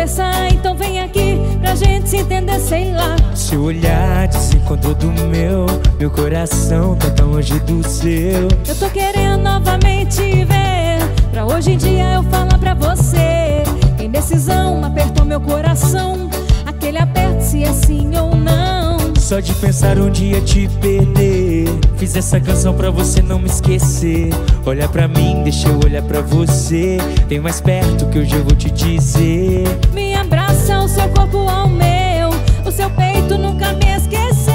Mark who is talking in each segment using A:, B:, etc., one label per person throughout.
A: conversar, então vem aqui pra gente se entender, sei lá.
B: Seu olhar desencontrou do meu coração tá tão longe do seu.
A: Eu tô querendo novamente ver, pra hoje em dia eu falar pra você. Indecisão apertou meu coração, aquele aperto se é sim ou não.
B: Só de pensar um dia te perder, fiz essa canção pra você não me esquecer. Olha pra mim, deixa eu olhar pra você, vem mais perto que hoje eu vou te dizer.
A: Me abraça, o seu corpo ao meu, o seu peito nunca me esqueceu.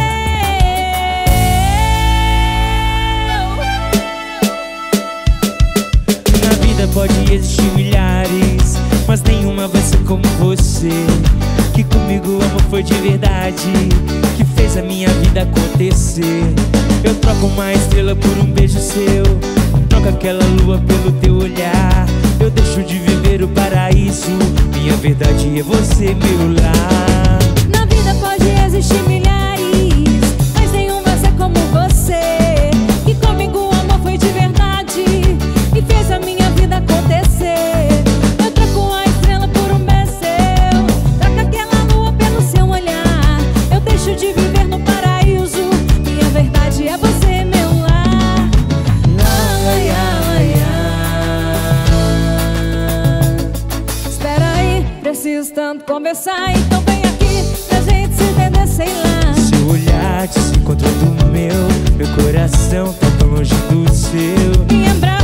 B: Na vida pode existir milhares, mas nenhuma vai ser como você. Que comigo o amor foi de verdade, que fez a minha vida acontecer. Eu troco uma estrela por um beijo seu, troco aquela lua pelo teu olhar. Eu deixo de viver o paraíso, minha verdade é você, meu lar.
A: Na vida pode existir milhares, mas nenhum vai ser como você. Que comigo o amor foi de verdade, e fez a minha vida acontecer. Eu troco a estrela por um beijo seu, troco aquela lua pelo seu olhar. Eu deixo de viver no paraíso, minha verdade é você, meu lar. Espera aí, preciso tanto conversar, então vem aqui pra gente se entender, sei lá.
B: Seu olhar desencontrou do meu coração tá tão longe do seu.
A: Me abraça,